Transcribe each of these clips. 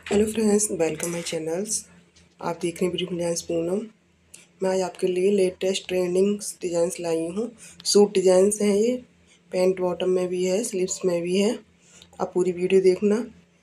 Hello friends, welcome my channels. आप देख रहे हैं ब्यूटीफुल डिज़ाइंस पूनम। मैं आज आपके लिए लेटेस्ट ट्रेंडिंग डिज़ाइंस लाई हूँ। सूट डिज़ाइंस हैं ये, पैंट बॉटम में भी है, स्लीव्स में भी है। आप पूरी वीडियो देखना।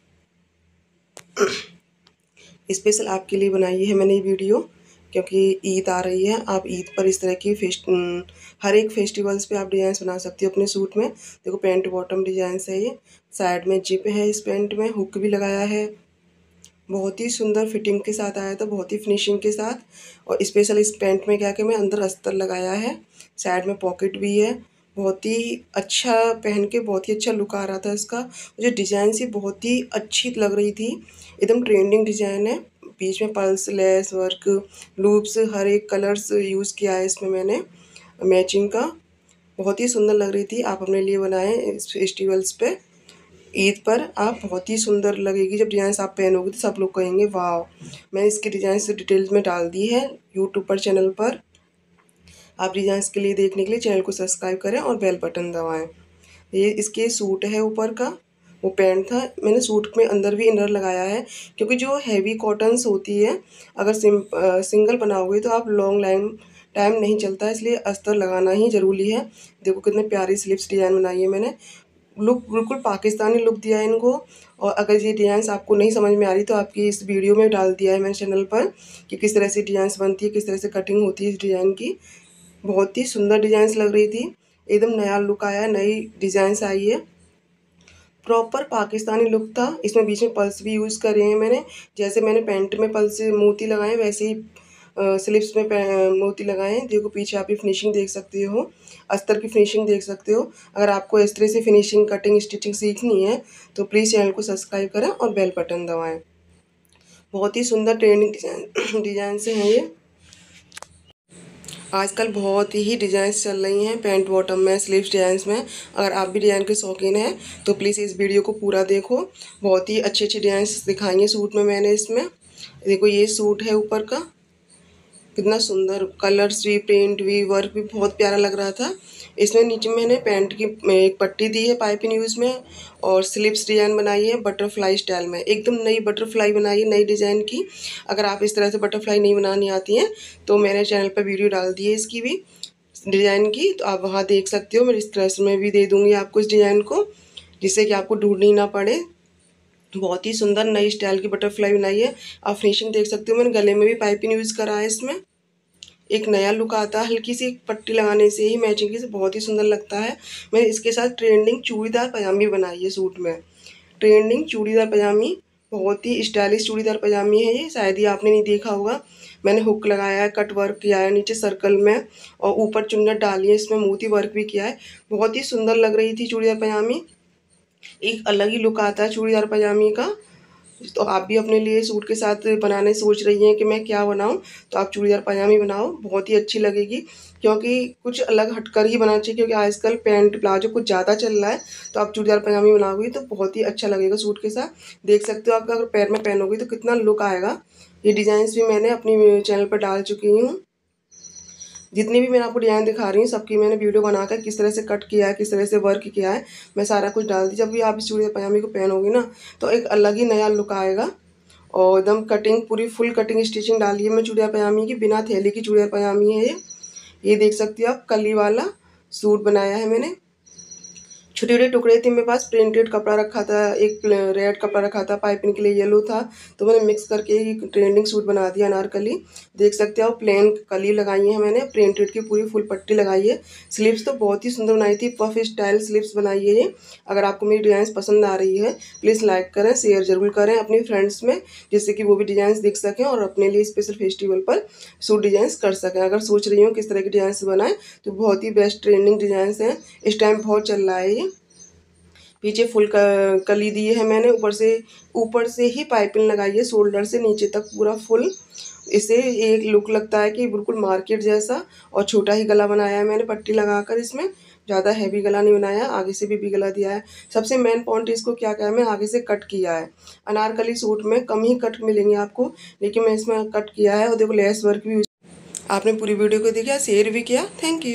स्पेशल आपके लिए बनाई है मैंने ये वीडियो, क्योंकि ईद आ रही है। आप ईद पर इस तरह की हर एक फेस्टिवल्स पे आप डिज़ाइंस बना सकती हो अपने सूट में। देखो, पैंट बॉटम डिज़ाइंस है ये। साइड में जिप है, इस पैंट में हुक भी लगाया है। बहुत ही सुंदर फिटिंग के साथ आया था, बहुत ही फिनिशिंग के साथ। और स्पेशल इस पैंट में क्या कि मैं अंदर अस्तर लगाया है, साइड में पॉकेट भी है। बहुत ही अच्छा, पहन के बहुत ही अच्छा लुक आ रहा था इसका। मुझे डिज़ाइन सी बहुत ही अच्छी लग रही थी, एकदम ट्रेंडिंग डिज़ाइन है। बीच में पल्स, लेस वर्क, लूप्स, हर एक कलर्स यूज़ किया है इसमें मैंने मैचिंग का। बहुत ही सुंदर लग रही थी। आप अपने लिए बनाएं इस फेस्टिवल्स पे, ईद पर। आप बहुत ही सुंदर लगेगी जब डिज़ाइन आप पहनोगे तो सब लोग कहेंगे वाह। मैंने इसकी डिज़ाइन से डिटेल्स में डाल दी है यूट्यूब पर, चैनल पर। आप डिज़ाइंस के लिए देखने के लिए चैनल को सब्सक्राइब करें और बेल बटन दबाएं। ये इसके सूट है ऊपर का, वो पैंट था। मैंने सूट में अंदर भी इनर लगाया है, क्योंकि जो हैवी कॉटन्स होती है, अगर सिंगल बनाओगे तो आप लॉन्ग टाइम नहीं चलता है, इसलिए अस्तर लगाना ही ज़रूरी है। देखो कितने प्यारी स्लिप्स डिज़ाइन बनाई है मैंने। लुक बिल्कुल पाकिस्तानी लुक दिया है इनको। और अगर ये डिज़ाइंस आपको नहीं समझ में आ रही तो आपकी इस वीडियो में डाल दिया है मैंने चैनल पर कि किस तरह से डिज़ाइंस बनती है, किस तरह से कटिंग होती है इस डिज़ाइन की। बहुत ही सुंदर डिज़ाइंस लग रही थी, एकदम नया लुक आया है, नई डिज़ाइंस आई है। प्रॉपर पाकिस्तानी लुक था। इसमें बीच में पल्स भी यूज़ करे हैं मैंने। जैसे मैंने पैंट में पल्स मोती लगाए, वैसे ही स्लीव्स में मोती लगाए हैं। देखो पीछे आप ये फिनिशिंग देख सकते हो, अस्तर की फिनिशिंग देख सकते हो। अगर आपको इस तरह से फिनिशिंग, कटिंग, स्टिचिंग सीखनी है तो प्लीज़ चैनल को सब्सक्राइब करें और बेल बटन दबाएं। बहुत ही सुंदर ट्रेंडिंग डिज़ाइन से हैं ये। आजकल बहुत ही डिज़ाइंस चल रही हैं पैंट बॉटम में, स्लीव्स डिज़ाइंस में। अगर आप भी डिज़ाइन के शौकीन हैं तो प्लीज़ इस वीडियो को पूरा देखो। बहुत ही अच्छे अच्छे डिज़ाइंस दिखाएंगे सूट में मैंने इसमें। देखो ये सूट है ऊपर का, कितना सुंदर कलर्स भी, प्रिंट भी, वर्क भी बहुत प्यारा लग रहा था। इसमें नीचे मैंने पैंट की एक पट्टी दी है पाइपिंग यूज़ में, और स्लिप्स डिज़ाइन बनाई है बटरफ्लाई स्टाइल में। एकदम नई बटरफ्लाई बनाई है, नई डिज़ाइन की। अगर आप इस तरह से बटरफ्लाई नहीं बनानी आती हैं तो मैंने चैनल पर वीडियो डाल दी है इसकी भी, डिज़ाइन की, तो आप वहाँ देख सकते हो। मैं इस तरह से मैं भी दे दूँगी आपको इस डिज़ाइन को, जिससे कि आपको ढूंढनी ना पड़े। बहुत ही सुंदर नई स्टाइल की बटरफ्लाई बनाई है। आप फिनिशिंग देख सकते हो, मैंने गले में भी पाइपिंग यूज़ करा है इसमें। एक नया लुक आता है, हल्की सी पट्टी लगाने से ही, मैचिंग की से बहुत ही सुंदर लगता है। मैंने इसके साथ ट्रेंडिंग चूड़ीदार पजामी बनाई है सूट में। ट्रेंडिंग चूड़ीदार पजामी, बहुत ही स्टाइलिश चूड़ीदार पजामी है ये, शायद ही आपने नहीं देखा होगा। मैंने हुक लगाया है, कट वर्क किया है नीचे सर्कल में, और ऊपर चुन्नट डाली है, इसमें मोती वर्क भी किया है। बहुत ही सुंदर लग रही थी चूड़ीदार पजामी। एक अलग ही लुक आता है चूड़ीदार पजामी का। तो आप भी अपने लिए सूट के साथ बनाने सोच रही हैं कि मैं क्या बनाऊं, तो आप चूड़ीदार पजामी बनाओ, बहुत ही अच्छी लगेगी। क्योंकि कुछ अलग हटकर ही बनाना चाहिए, क्योंकि आजकल पैंट प्लाजो कुछ ज़्यादा चल रहा है। तो आप चूड़ीदार पजामी बनाओगी तो बहुत ही अच्छा लगेगा सूट के साथ। देख सकते हो आप अगर पैर में पहनोगी तो कितना लुक आएगा। ये डिज़ाइंस भी मैंने अपनी चैनल पर डाल चुकी हूँ। जितनी भी मैं आपको डिज़ाइन दिखा रही हूँ सबकी मैंने वीडियो बनाकर किस तरह से कट किया है, किस तरह से वर्क किया है, मैं सारा कुछ डाल दी। जब भी आप इस चूड़ीदार पजामे को पहनोगी ना तो एक अलग ही नया लुक आएगा। और एकदम कटिंग, पूरी फुल कटिंग स्टिचिंग डाली है मैं चूड़िया पजामी की, बिना थैली की चूड़िया पजामी है ये देख सकती हो आप। कली वाला सूट बनाया है मैंने। छोटे छोटे टुकड़े थे मेरे पास, प्रिंटेड कपड़ा रखा था, एक रेड कपड़ा रखा था, पाइपिंग के लिए येलो था, तो मैंने मिक्स करके एक ट्रेंडिंग सूट बना दिया अनारकली। देख सकते हो प्लेन कली लगाई है मैंने, प्रिंटेड की पूरी फुल पट्टी लगाई है। स्लीव्स तो बहुत ही सुंदर बनाई थी, पफ स्टाइल स्लीव्स बनाई है ये। अगर आपको मेरी डिज़ाइन पसंद आ रही है प्लीज़ लाइक करें, शेयर ज़रूर करें अपनी फ्रेंड्स में, जिससे कि वो भी डिज़ाइन देख सकें और अपने लिए स्पेशल फेस्टिवल पर सूट डिज़ाइन कर सकें। अगर सोच रही हूँ किस तरह की डिज़ाइन बनाएं तो बहुत ही बेस्ट ट्रेंडिंग डिज़ाइन हैं, इस टाइम बहुत चल रहा है ये। पीछे फुल कली दी है मैंने, ऊपर से ही पाइपिंग लगाई है, शोल्डर से नीचे तक पूरा फुल। इससे एक लुक लगता है कि बिल्कुल मार्केट जैसा। और छोटा ही गला बनाया है मैंने पट्टी लगाकर, इसमें ज़्यादा हैवी गला नहीं बनाया, आगे से भी गला दिया है। सबसे मेन पॉइंट इसको क्या कहा है, मैं आगे से कट किया है। अनारकली सूट में कम ही कट मिलेंगे आपको, लेकिन मैं इसमें कट किया है। और देखो लेस वर्क भी। आपने पूरी वीडियो को देखा, शेयर भी किया, थैंक यू।